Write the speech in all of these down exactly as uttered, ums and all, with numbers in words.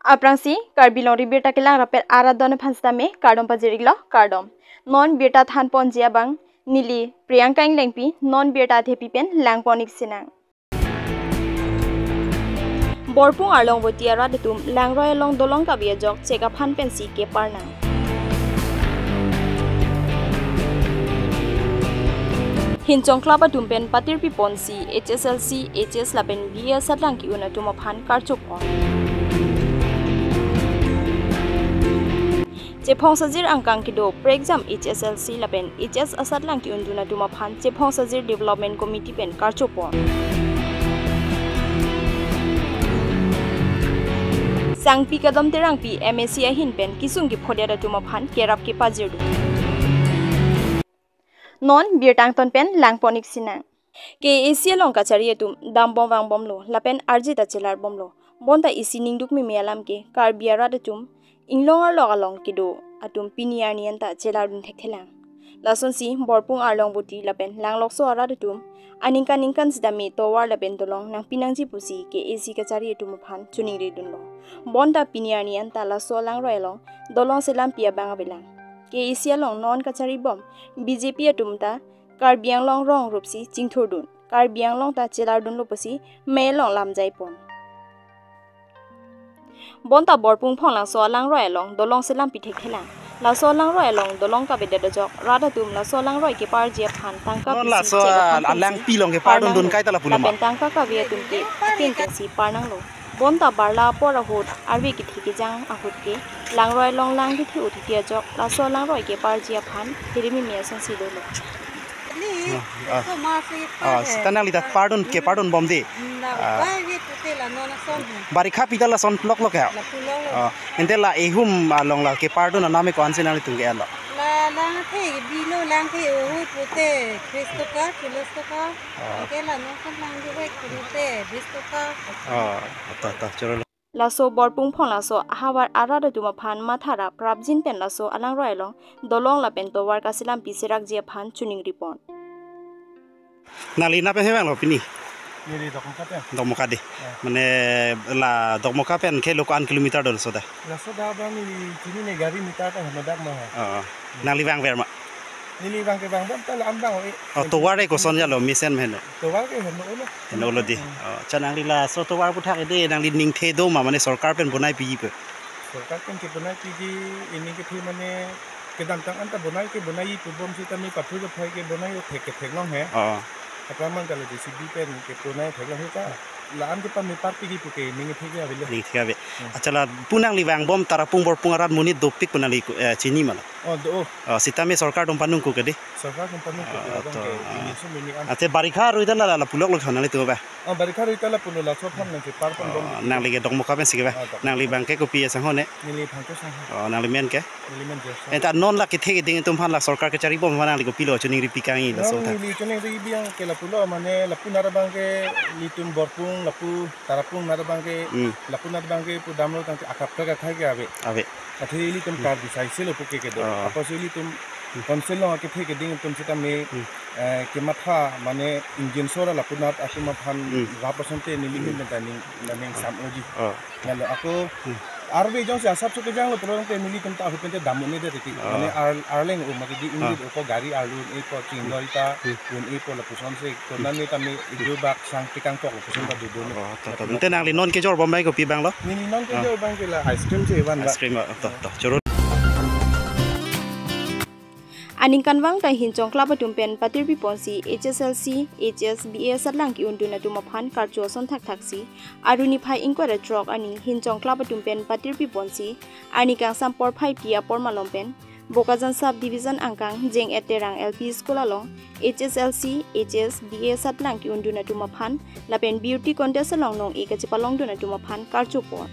Aprangsi Karbi Longri Abirta kelang rapet aradon phanstame kardom pajiriglo kardom non birta than ponjia bang nili priyanka ing lengpi non birta thepi pen langponik sinang borpung arlong botiara detum langroi long dolong kabia jok cheka phan pensi ke parna Hinchong klaba tumpen patir pi ponsi H S L C H S lapen B S atlang ki una tuma phan karchupon Jepong sajir angkang kido pre exam H S L C lapen H S asat lang ki unduna tuma phan Jepong sajir development committee pen karchupon Sang pi kadam terang pi M S C ahin pen kisung ki phodera tuma phan kerap ki pajir Non birtang ton pen langponik sinang ke Asia long kachari tum dam bom wang bom lo lapen arjita chelar bom lo bonta isi ningduk mi mealam ke karbiara de tum inglong ar log along kido atum piniar nian ta chelar dun thekthelang lason si borpung arlong buti lapen langlok so ara de tum aningkan ningkan sidami towar lapen dolong nang pinangji pusi ke Asia kachari tum phan chuning re dun lo bonta piniar nian ta la so lang roilong dolong selam pia banga belang ke Asia long non kachari bom B J P atumta Karbiang long rong rupsi chingthurdun Karbiang long ta chelardun lopasi melong lamjai pon Bonta borpung phonglang so lang roi long dolong selam pi thekhelang la so lang roi long dolong ka bede de jok rada tum la so lang roi ke par je phan tangka pi la so lang pi long ke par dun dun kai ta la pulama la tangka ka be tum ke tin ke si parnang lo Bonta barla pora hot arwi ki thiki jang ahut ke lang roi long lang ki thi uthi tia jok la so lang roi ke par je phan thirimi me san si lo Ah, tanang lihat pardon ke pardon bom de. Barikha pidala son lok lok ya. Ah, entela ehum long la ke pardon name ko anse nali tunge ala. La la the bilo lang ke o pote Cristo ka Cristo ka. Ke la no kan lang de wek pote Cristo ka. Ah, ta ta choro. Laso borpung phong laso hawar arada tuma phan mathara prabjin pen laso alang roilong dolong la pen to war kasilam piserak je phan chuning ripon Nali na pe hewang lo pini Nili dokmoka pen dokmoka de mane la dokmoka pen ke lokan kilometer dol soda La soda ba ni kini ne gari meter ta hodak ma ah nali wang ver ma Nili bang ke bang bom ta la ambang oh to war ko son ya lo misen men to war ke hono ulo no lo di chanang li la so to war bu thak de nang li ning the do ma mane sarkar pen bunai pi pe sarkar pen ke bunai pi ji ini ke thi mane ke dam tang anta bunai ke bunai pu bom si ta mi pathu jo phai ke bunai o thek ke thek long he ah apa man kalau di C B pen ke punai thek long he ta la am ke pa mi par pi ki pu ke ning thek ya bele ning thek ya be achala punang li wang bom tara pung bor pung arat munit do pik punali chini mala oh do oh sitame sarkar dom panung ko kede sarkar dom panung ko ke ini so mini am ate barikha ruida la la pulok lok hanali to ba oh barikha ruida la pulo la so pham nang ke par pon bom nang li ke dong mo ka pen sike ba nang li bang ke ko pi sang hone nili phang ko sang oh nang li men ke nili men je eta non la ke thek ding tum phan la sarkar ke chari bom nang li ko pilo chuning ri pikangi la so ta nili chuning ri biang ke la pulo mane la punara bang ke litum borpung la pu tarapung nara bang ke la punara bang ke pu damlo tang akap ka khai ke abe abe athili tum kar disai selo pu ke ke do apa seli tum konsel lo ke thek ding tum sita me ke matha mane engine sora la punat atuma phan ra percent nili hin ta ning ning samloji nalo ako arbe jong se asap ke jang lo tolong te nili tum ta hu te damu ne de ti mane arleng o magi di indi ko gari arlu e ko chingdoi ta un e ko la puson se ko nan ni ta me idu bak sang tikang tok ko puson ta du do ta ta te nang li non ke jor bom bai ko pi bang lo nili non ke jor bang ke la ice cream se wan ice cream ta ta choro Aning kanwang ta hinchong klaba tumpen patir pi ponsi H S L C H S B S atlang ki unduna tuma phan karjo son thak thaksi aruni phai inkwara trok ani hinchong klaba tumpen patir pi ponsi ani kang sam por phai tia por malompen bokajan sub division angkang jeng eterang L P school along H S L C H S B S atlang ki unduna tuma phan lapen beauty contest along nong ekachipalong duna tuma phan karjo por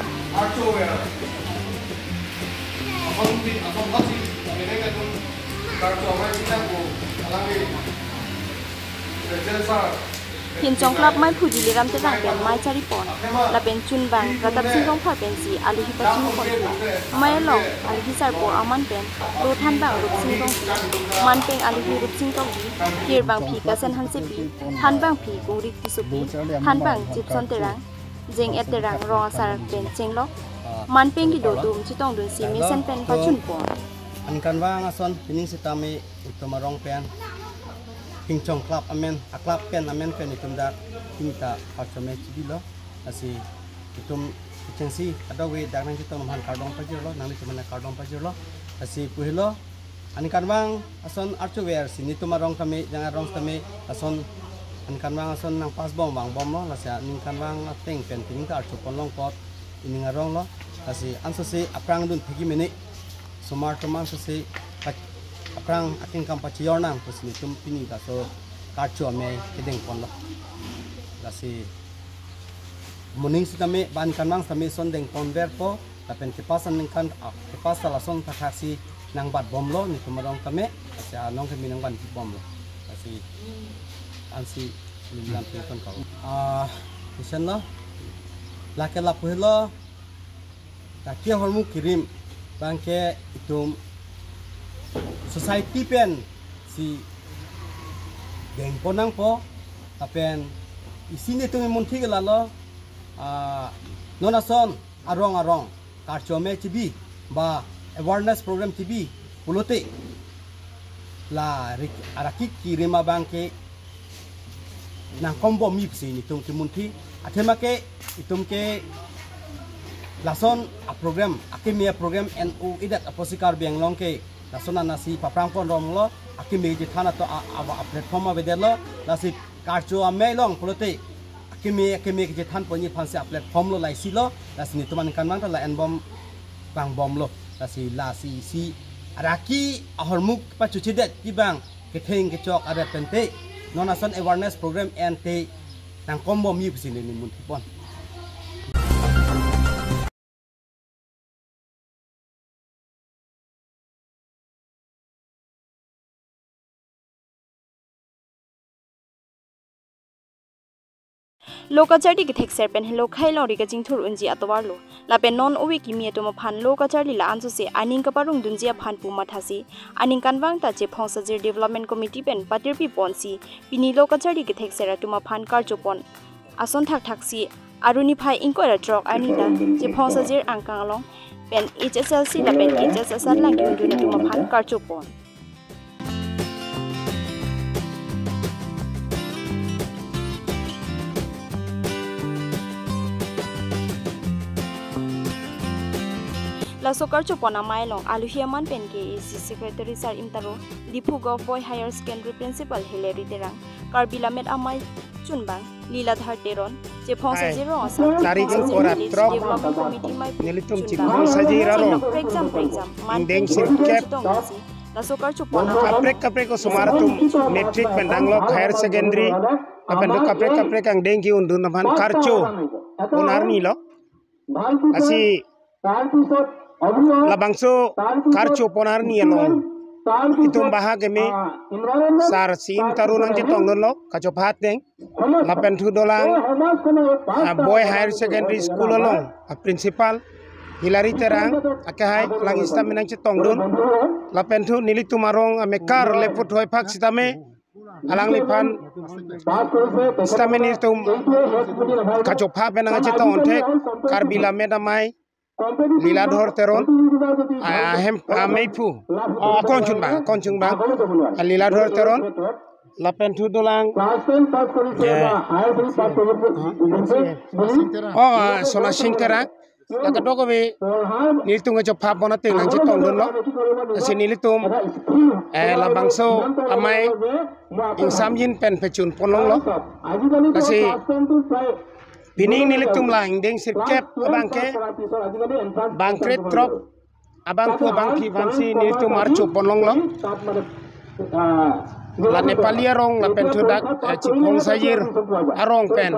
Apa Hiền trong club mai phụ di liram te rang pen mai cari pon la pen chun bang ratap sing rong pha pen si ali hi pachin pon mai long ali hi sar po aman pen lo than bang rup sing rong man pen ali hi rup sing tong kir bang phi ka sen han se pi than bang phi kung rik ti su pi than bang chip son te rang jeng et te rang ro sar pen cheng lo man pen ki do dum chi tong dun si mi sen pen pa chun pon an kan wang ason pining sitami utomarong pen Pingchong club amen a club pen amen pen itum da kinita parchome chibilo asi itum chengsi adawe danang kitong man kardong pajirlo nami tumana kardong pajirlo asi puhilo ani kanwang ason archware sini tumarong kami jangan rong kami ason ani kanwang ason nang pas bom bang bom lo lasa ani kanwang teng pen pining ta archu ponlong pot ini ngarong lo asi anso si aprang dun thigi mini sumar tuman so si aprang ating kampachiyor nang pusni tum pini da so karcho me kedeng pon lo lasi muning sitame ban kanwang sami son deng pon ver po tapen kipasan ning kan kipasa lason taksi nang bat bom lo ni tumarong kame asya nong kami nang ban bom lo lasi ansi nilam piton kau ah isen lo lake la puhlo takia hormu kirim bangke itum society pen si deng ponang po tapen isini tu munthi gala lo ah nonason arong arong karchome chibi ba awareness program chibi pulote la araki kirima bangke nang kombo mi sini tum ki munthi athema ke itum ke lason a program akimia program nu idat aposikar benglong ke lasona nasi paprang pon rom lo akimi ji thana to a platform ma bedelo nasi karcho amelong pulote akimi akimi ji than poni phanse a platform lo lai si lo lasni tuman kan mang la en bom bang bom lo lasi lasi si araki ahormuk pa chuchidet ki bang ke theng ke chok ada pente nonason awareness program ente nang kombo mi sini ni mun pon Lokachari ki thek serpen hello khai lori ka jingthur unji atwar lo lapen non owi ki mi to ma phan lokachari la ansu se aning ka parung dunjia phan pu ma thasi aning kanwang ta che phongsa jir development committee pen patir pi ponsi pini lokachari ki thek sera to ma phan kar chopon ason thak thaksi aruni phai inko ra drok ani da che phongsa jir angkang long pen H S L C la pen H S S R lang ki unduni to ma phan kar chopon La sokar chopona mailong aluhiaman pen ke C secretary sar imtaro dipu go boy higher secondary principal Hilary terang Karbi Lamet amai chunbang lila dhar teron je phongsa zero asa lari jin korat trop nelitum chikung sajira ro exam exam man deng sir cap la sokar chopona kaprek kaprek ko sumaratum metric pendanglo higher secondary apen do kaprek kaprek ang deng ki undun ban karcho onarni lo asi labangso karcho ponarni along itum bahag me sar sin tarunang jitong lo kacho phat deng lapen thu dolang boy higher secondary school along a principal Hilary terang akahai lang istaminang jitong dun lapen thu nilitumarong amekar leput hoy phak sitame alang lipan istamin itum kacho phat benang jitong ontek Karbi Lamedamai lila dhor teron ahem ameipu konchung bang konchung bang lila dhor teron lapen thu dolang oh sona singkera lakadogo be nilitung jo phap bonate nang jitong don lo asi nilitum eh labangso amai ingsamjin pen pechun ponlong lo asi Bining nilitum lang deng sirkep abangke bangkret drop abang pu abang pi vansi nilitum marchu ponlong lo la nepalia rong la pentudak chipong sajir arong pen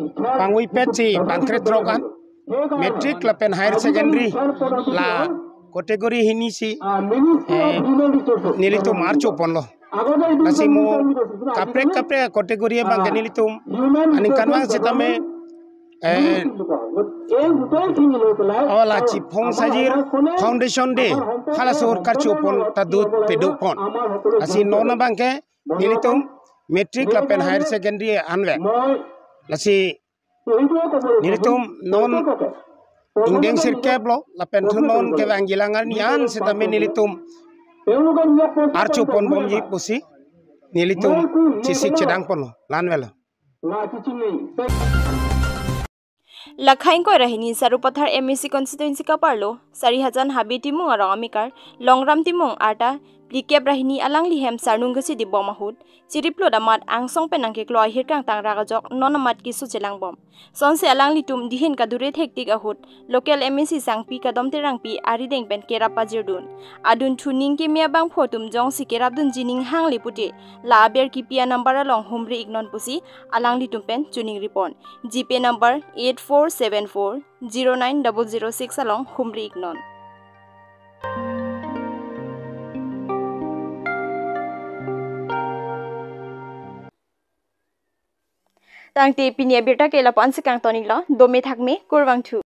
pangui peti bangkret drogan metric la pen higher secondary la kategori hini si nilitum archupon lo nasi mo kaprek kaprek kategori bang nilitum ani kanwang sitame awala chipong sajir foundation de hala sor karchupon tadut pedupon asi nona bangke nilitum metric lapen higher secondary anwe nasi nilitum non indeng sirkeblo lapen tunon ke anggilangan yan sitame nilitum archupon bomji pusi nilitum cisik cedang pono lanwela Lakhain ko rahini sarupathar M S C constituency ka parlo sari hajan habi timung arong amikar longram timung arta plikep rahini alang lihem sarnung gasi di bom mahut ciriplo damat angsong penang ke kloi hirkang tang raga jok nonamat ki su chelang bom sonse alang litum dihin ka dure thektik ahut local M S C sangpi kadom terang pi ari deng pen kera pajirdun adun thuning ke mia bang photum jong si kerabdun jining hang liputi la ber ki pia number along humri ignon pusi alang litum pen tuning ripon gp number eight four seven four zero nine zero zero six along humri ignon Tangti pinia birta ke lapan sekang toni lo dome thakme kurwang thu